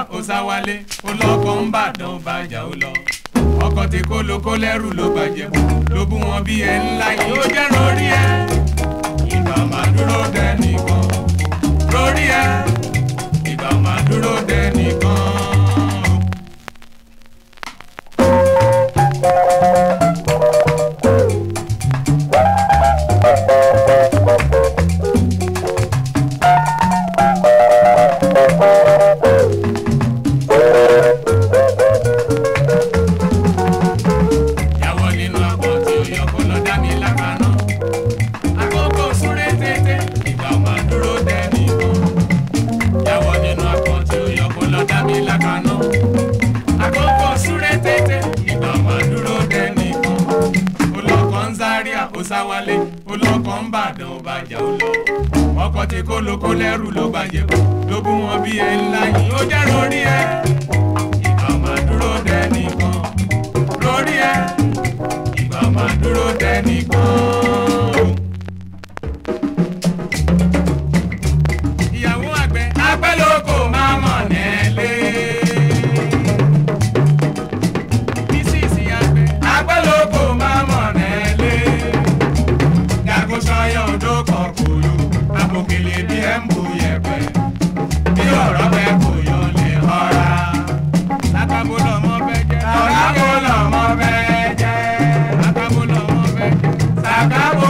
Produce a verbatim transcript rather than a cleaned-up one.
ó sá wálé ó lọ́kọ̀ ń bàdàn bàjá ó lọ ọkọ̀ tí kò ló kó lẹ́rù ló bàjẹ́ ló bú wọn bí ẹ ńlá yìí ó jẹ́ lórí ẹ ìgbà máa dúró dẹ nìkan lórí ẹ ìgbà máa dúró dẹ nìkan. Sáwálé olókàn ń bàdàn ó bàjá ó lọ ọkọ̀ tí kò lóko lẹ́rù ló bàjẹ́ ló bú wọn bí ẹ ńlá yìí ó jẹ́ lórí ẹ ìgbà máa dúró dẹ nìkan lórí ẹ ìgbà máa dúró dẹ nìkan. ìyàwó àgbẹ̀ àgbẹ̀ lóko máa mọ̀ nílé. mísísì àgbẹ̀ àgbẹ̀ lóko máa mọ̀ nílé. Sọyọ odò kan kúrú, àpòkèlè bí ẹ ń bu yẹ̀pẹ̀. Bí ọ̀rọ̀ bẹ kò yọ lè họra. Lákàbó lọ́mọ bẹ jẹ́. Lákàbó lọ́mọ bẹ jẹ́. Lákàbó lọ́mọ bẹ jẹ́. Sàkàbó